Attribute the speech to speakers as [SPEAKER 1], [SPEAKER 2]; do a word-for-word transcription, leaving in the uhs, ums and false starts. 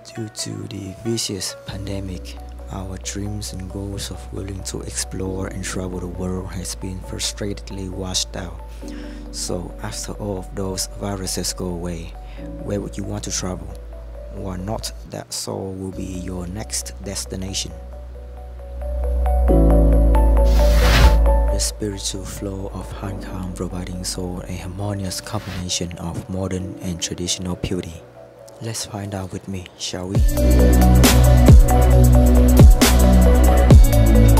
[SPEAKER 1] Due to the vicious pandemic, our dreams and goals of willing to explore and travel the world has been frustratedly washed out. So after all of those viruses go away, where would you want to travel? Why not that Seoul will be your next destination? The spiritual flow of Hankan providing Seoul a harmonious combination of modern and traditional beauty. Let's find out with me, shall we?